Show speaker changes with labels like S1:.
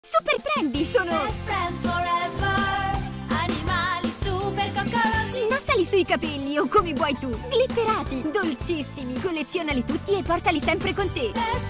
S1: Super trendy sono!
S2: Best friend forever, animali super coccolosi.
S1: Indossali sui capelli o come vuoi tu, glitterati, dolcissimi. Collezionali tutti e portali sempre con te.
S2: Best